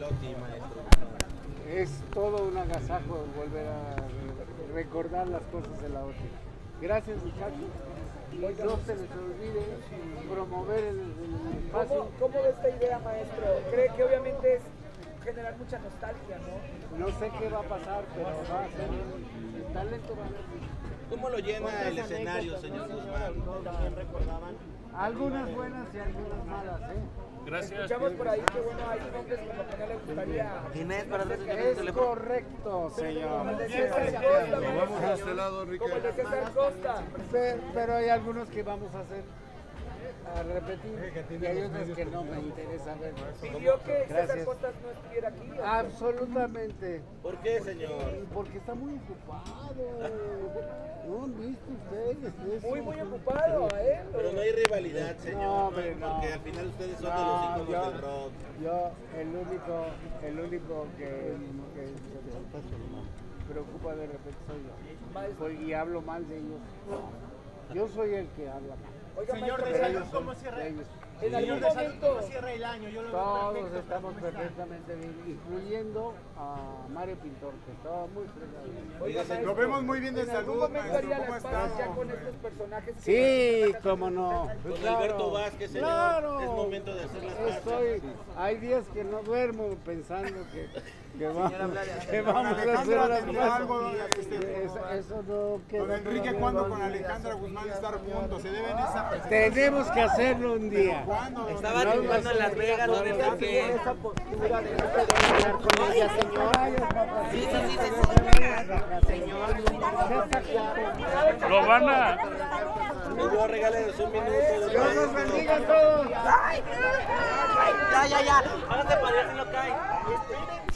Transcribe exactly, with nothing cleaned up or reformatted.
O T I, maestro. Es todo un agasajo volver a recordar las cosas de la O T I. Gracias, muchachos. Y no se les olvide promover el, el espacio. ¿Cómo, ¿Cómo ve esta idea, maestro? ¿Cree que obviamente es generar mucha nostalgia, no? No sé qué va a pasar, pero va a ser un, el talento va a ser. ¿Cómo lo llena el escenario, señor Guzmán? Algunas buenas y algunas malas, ¿eh? Gracias. Escuchamos por ahí que bueno, hay nombres como que no le gustaría. Inés, para Es correcto, señor. Como el de César Costa, Vamos a este lado, como Enrique. el de César Costa. Pero, pero hay algunos que vamos a hacer a repetir y hay otros que no me interesa ver. ¿Pidió que César Gracias. Costa no estuviera aquí? ¿O? Absolutamente. ¿Por qué, señor? Porque está muy ocupado. ¿No han visto ustedes eso? Muy, muy ocupado, ¿eh? Pero no hay rivalidad, señor. No, hombre, no. Porque al final ustedes son de No, los íconos yo, del rock. yo el único, el único que, que se preocupa de repente soy yo. Soy, y hablo mal de ellos. Yo soy el que habla mal. Oiga, Señor maestro, de pero salud, ¿cómo cierra? De ellos. en algún Señor de salud, momento. ¿cómo cierra el año? Yo lo veo Todos perfecto, estamos ¿cómo está? perfectamente bien, incluyendo a Mario Pintor, que estaba muy fregado. Oiga, maestro, Lo vemos muy bien de ¿en algún salud, momento maestro. haría ¿Cómo las está? paces ya con estos personajes? que- Sí, cómo no. Con Claro, Alberto Vázquez, señor. claro. Es momento de hacer las paces. Estoy, hay días que no duermo pensando que, que, vamos, que vamos a hacer Alejandra las tendrá cosas. algo, este, Eso, eso no queda. Don Enrique, todavía ¿cuándo no con olvidar. Alejandra Guzmán estar juntos? ¿Se deben esa presentación? Tenemos que hacerlo un día. ¿Cuándo? don Estaba Enrique? triunfando en Las Vegas, ¿no? ¿Verdad que? Esa postura de no poder hablar con ella, señor. Sí, sí, sí, sí. Señor. Lo van a... Señor, regálenos un minuto. Dios los bendiga a todos. Ya, ya, ya. Háganse para allá si no cae.